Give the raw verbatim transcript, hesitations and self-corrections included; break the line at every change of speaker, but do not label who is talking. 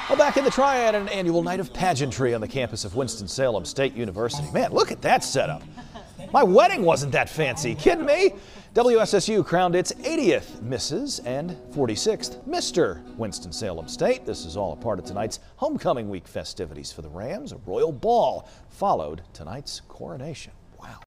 Well, back in the Triad, an annual night of pageantry on the campus of Winston-Salem State University. Man, look at that setup. My wedding wasn't that fancy. Kidding me? W S S U crowned its eightieth Missus and forty-sixth Mister Winston-Salem State. This is all a part of tonight's homecoming week festivities for the Rams. A royal ball followed tonight's coronation. Wow.